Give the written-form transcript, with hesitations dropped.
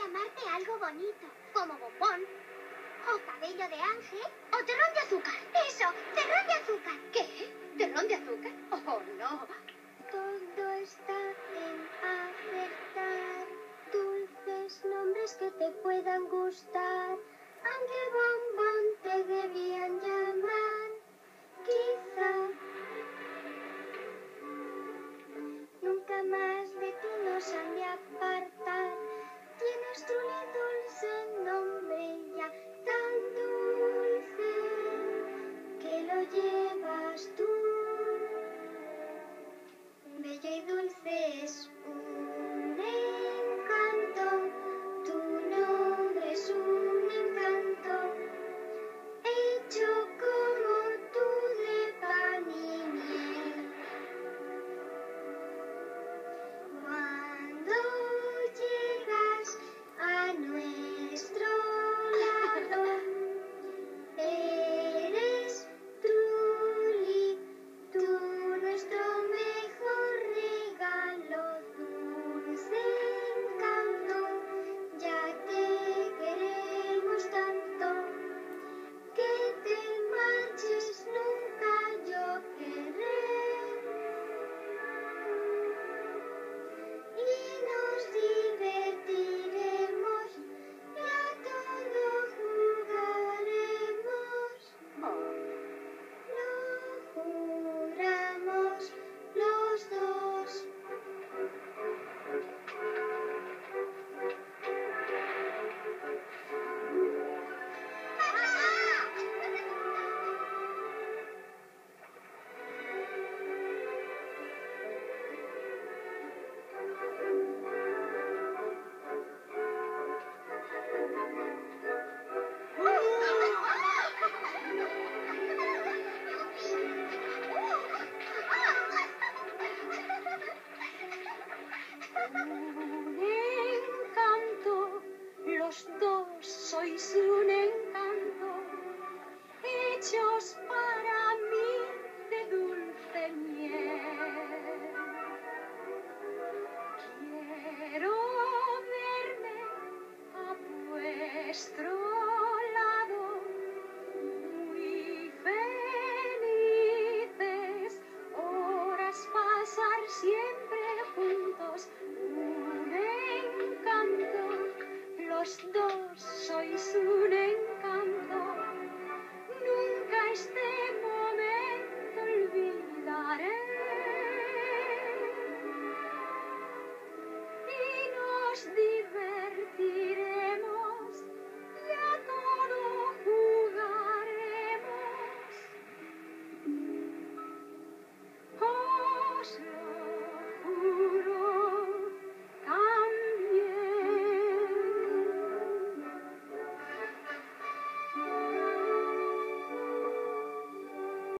llamarte algo bonito, como bombón, o cabello de ángel, o terrón de azúcar. ¡Eso! ¡Terrón de azúcar! ¿Qué? ¿Terrón de azúcar? Oh, no. Todo está en acertar dulces nombres que te puedan gustar. Ángel bombón te debían